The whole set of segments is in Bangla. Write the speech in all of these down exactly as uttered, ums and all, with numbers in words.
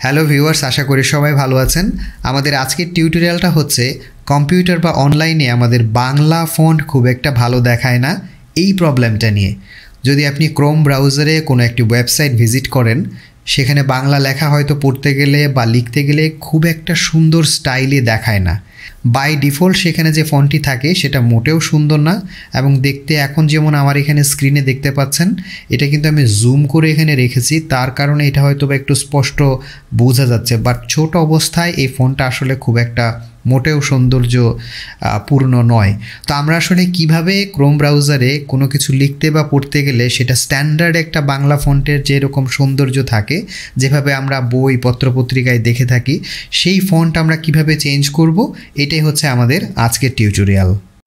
হ্যালো ভিউয়ার্স, আশা করি সবাই ভালো আছেন। আমাদের আজকের টিউটোরিয়ালটা হচ্ছে কম্পিউটার বা অনলাইনে আমাদের বাংলা ফন্ট খুব একটা ভালো দেখায় না এই প্রবলেমটা নিয়ে। যদি আপনি ক্রোম ব্রাউজারে কোনো একটি ওয়েবসাইট ভিজিট করেন, সেখানে বাংলা লেখা হয়তো পড়তে গেলে বা লিখতে গেলে খুব একটা সুন্দর স্টাইলে দেখায় না। বাই ডিফল্ট সেখানে যে ফন্টটি থাকে সেটা মোটেও সুন্দর না, এবং দেখতে এখন যেমন আমার এখানে স্ক্রিনে দেখতে পাচ্ছেন, এটা কিন্তু আমি জুম করে এখানে রেখেছি, তার কারণে এটা হয়তো বা একটু স্পষ্ট বোঝা যাচ্ছে, বাট ছোট অবস্থায় এই ফন্টটা আসলে খুব একটা মোটেও সৌন্দর্য পূর্ণ নয়। তো আমরা আসলে কিভাবে ক্রোম ব্রাউজারে কোনো কিছু লিখতে বা পড়তে গেলে সেটা স্ট্যান্ডার্ড একটা বাংলা ফন্টের যেরকম সৌন্দর্য থাকে, যেভাবে আমরা বই পত্রপত্রিকায় দেখে থাকি, সেই ফন্ট আমরা কিভাবে চেঞ্জ করব, এটাই হচ্ছে আমাদের আজকের টিউটোরিয়াল।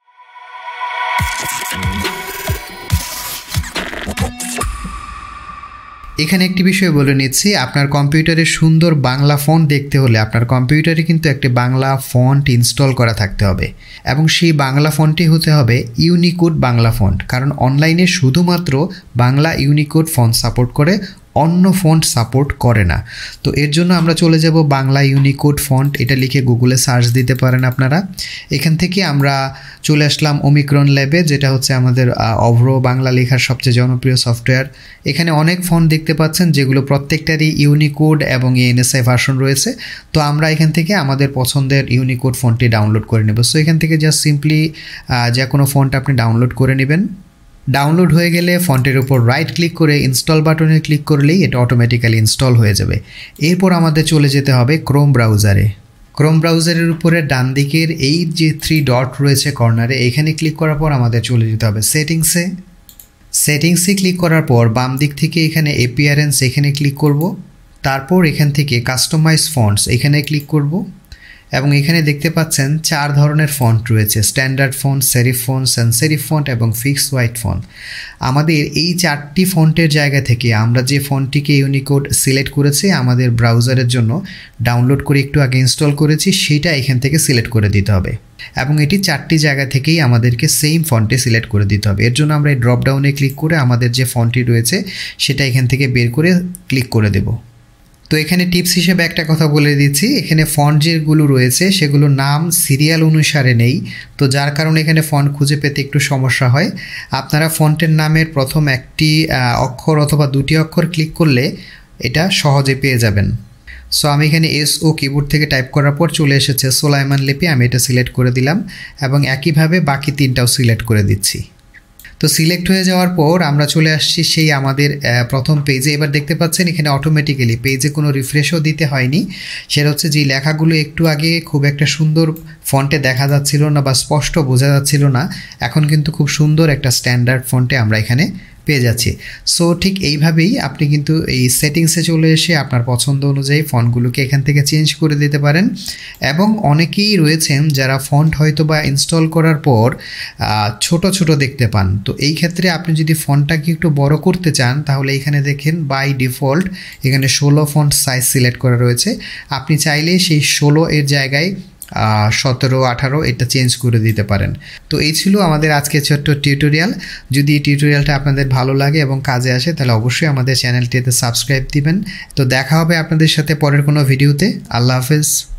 এখানে একটি বিষয় বলে নিচ্ছি, আপনার কম্পিউটারে সুন্দর বাংলা ফন্ট দেখতে হলে আপনার কম্পিউটারে কিন্তু একটি বাংলা ফন্ট ইনস্টল করা থাকতে হবে, এবং সেই বাংলা ফন্টটি হতে হবে ইউনিকোড বাংলা ফন্ট, কারণ অনলাইনে শুধুমাত্র বাংলা ইউনিকোড ফন্ট সাপোর্ট করে, অন্য ফন্ট সাপোর্ট করে না। তো এর জন্য আমরা চলে যাব বাংলা ইউনিকোড ফন্ট, এটা লিখে গুগলে সার্চ দিতে পারেন আপনারা। এখান থেকে আমরা চলে আসলাম ওমিক্রন ল্যাবে, যেটা হচ্ছে আমাদের অভ্র বাংলা লেখার সবচেয়ে জনপ্রিয় সফটওয়্যার। এখানে অনেক ফন্ট দেখতে পাচ্ছেন যেগুলো প্রত্যেকটারই ইউনিকোড এবং এনএসআই ভার্সন রয়েছে। তো আমরা এখান থেকে আমাদের পছন্দের ইউনিকোড ফন্টটি ডাউনলোড করে নেব। সো এখান থেকে জাস্ট সিম্পলি যে কোনো ফন্ট আপনি ডাউনলোড করে নেবেন। ডাউনলোড হয়ে গেলে ফন্টের উপর রাইট ক্লিক করে ইনস্টল বাটনে ক্লিক করলেই এটা অটোমেটিক্যালি ইনস্টল হয়ে যাবে। এরপর আমাদের চলে যেতে হবে ক্রোম ব্রাউজারে। ক্রোম ব্রাউজারের উপরে ডান দিকের এই যে থ্রি ডট রয়েছে কর্নারে, এখানে ক্লিক করার পর আমাদের চলে যেতে হবে সেটিংসে। সেটিংসে ক্লিক করার পর বাম দিক থেকে এখানে অ্যাপিয়ারেন্স, এখানে ক্লিক করব। তারপর এখান থেকে কাস্টমাইজ ফন্টস, এখানে ক্লিক করব, এবং এখানে দেখতে পাচ্ছেন চার ধরনের ফন্ট রয়েছে: standard font, serif font, sans serif font এবং ফিক্স হোয়াইট ফন্ট। আমাদের এই চারটি ফন্টের জায়গা থেকে আমরা যে ফন্টটিকে ইউনিকোড সিলেক্ট করেছি আমাদের ব্রাউজারের জন্য, ডাউনলোড করে একটু আগে ইনস্টল করেছি, সেটা এখান থেকে সিলেক্ট করে দিতে হবে, এবং এটি চারটি জায়গা থেকেই আমাদেরকে সেম ফন্টে সিলেক্ট করে দিতে হবে। এর জন্য আমরা এই ড্রপ ডাউনে ক্লিক করে আমাদের যে ফন্টটি রয়েছে সেটা এখান থেকে বের করে ক্লিক করে দেব। তো এখানে টিপস হিসেবে একটা কথা বলে দিচ্ছি, এখানে ফন্ট যেগুলো রয়েছে সেগুলো নাম সিরিয়াল অনুসারে নেই, তো যার কারণে এখানে ফন্ট খুঁজে পেতে একটু সমস্যা হয়। আপনারা ফন্টের নামের প্রথম একটি অক্ষর অথবা দুটি অক্ষর ক্লিক করলে এটা সহজে পেয়ে যাবেন। সো আমি এখানে এস ও কিবোর্ড থেকে টাইপ করার পর চলে এসেছে সোলাইমান লিপি, আমি এটা সিলেক্ট করে দিলাম, এবং একইভাবে বাকি তিনটাও সিলেক্ট করে দিচ্ছি। তো সিলেক্ট হয়ে যাওয়ার পর আমরা চলে আসছি সেই আমাদের প্রথম পেজে। এবার দেখতে পাচ্ছেন এখানে অটোমেটিক্যালি পেজে কোনো রিফ্রেশও দিতে হয়নি। সেটা হচ্ছে যে লেখাগুলো একটু আগে খুব একটা সুন্দর ফন্টে দেখা যাচ্ছিল না বা স্পষ্ট বোঝা যাচ্ছিল না, এখন কিন্তু খুব সুন্দর একটা স্ট্যান্ডার্ড ফন্টে আমরা এখানে পেয়ে যাচ্ছি। সো ঠিক এইভাবেই আপনি কিন্তু এই সেটিংসে চলে এসে আপনার পছন্দ অনুযায়ী ফন্টগুলোকে এখান থেকে চেঞ্জ করে দিতে পারেন। এবং অনেকেই রয়েছেন যারা ফন্ট হয়তো বা ইনস্টল করার পর ছোট ছোট দেখতে পান, তো এই ক্ষেত্রে আপনি যদি ফন্টটাকে একটু বড় করতে চান, তাহলে এখানে দেখেন বাই ডিফল্ট এখানে ষোলো ফন্ট সাইজ সিলেক্ট করা রয়েছে। আপনি চাইলে সেই ষোলো এর জায়গায় সতেরো আঠারো এটা চেঞ্জ করে দিতে পারেন। তো এই ছিল আমাদের আজকে ছোট্ট টিউটোরিয়াল। যদি এই টিউটোরিয়ালটা আপনাদের ভালো লাগে এবং কাজে আসে, তাহলে অবশ্যই আমাদের চ্যানেলটিতে সাবস্ক্রাইব দিবেন। তো দেখা হবে আপনাদের সাথে পরের কোনো ভিডিওতে। আল্লাহ হাফেজ।